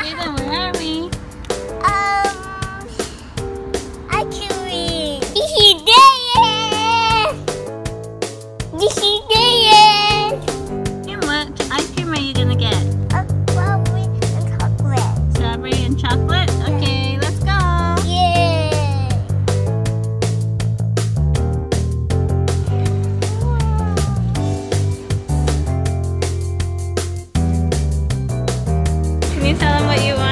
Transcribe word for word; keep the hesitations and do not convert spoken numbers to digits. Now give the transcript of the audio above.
Jaden, where are we? Um, actually, this is Jaden. This is Jaden. And what ice cream are you gonna get? A strawberry and chocolate. Strawberry and chocolate? Okay, let's go. Yeah. Can you tell them what you want?